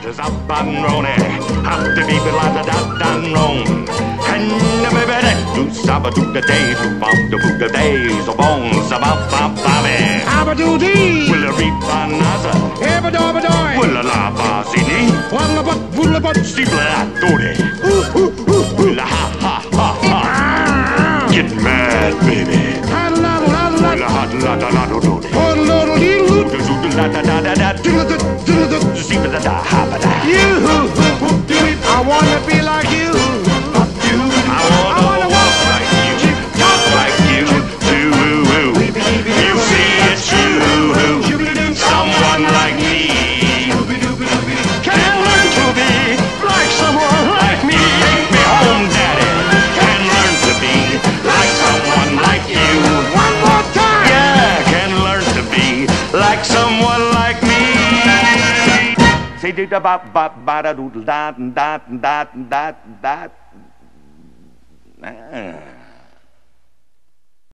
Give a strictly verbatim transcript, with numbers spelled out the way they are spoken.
is up and running. Have to be like a dad and run. And the baby that do saba do the days who found the book the days of bones about Bob Bobby. Abadoo dee. Will a reap banaza. Ebadobadoi. Will a la bazini. Wallabat, woolabat. Steeple that doody. Will a ha ha ha ha. Get mad, baby. Haddle-laddle, Will a haddle-laddle. ha la la la doody. Hoodle-doodle-dee-doo. Da da da da da. Diddle-dut, diddle-dut. Steeple da da ha ba da. You, I wanna be like you. I wanna walk like you, talk like you, do. You see it's you, someone like me. Can learn to be like someone like me. Take me home, Daddy. Can learn to be like someone like you. One more time. Yeah, can learn to be like someone like me. Say da ba ba ba da doodle da da da da da da. Ah.